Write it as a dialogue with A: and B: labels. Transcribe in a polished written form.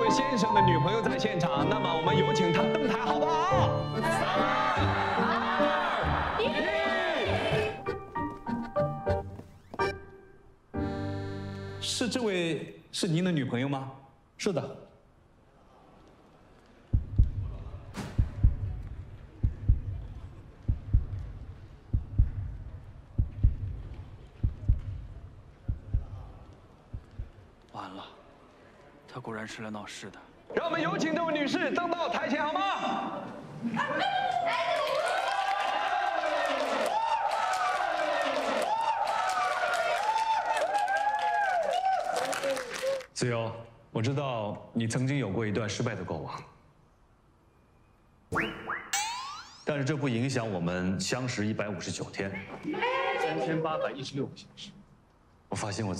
A: 先生的女朋友在现场，那么我们有请她登台，好不好？3、2、1。是这位是您的女朋友吗？
B: 是的。
C: 完了，他果然是来闹事的。
A: 让我们有请这位女士登到台前，好吗？子悠，我知道你曾经有过一段失败的过往，但是这不影响我们相识159天，3816个小时。我发现我。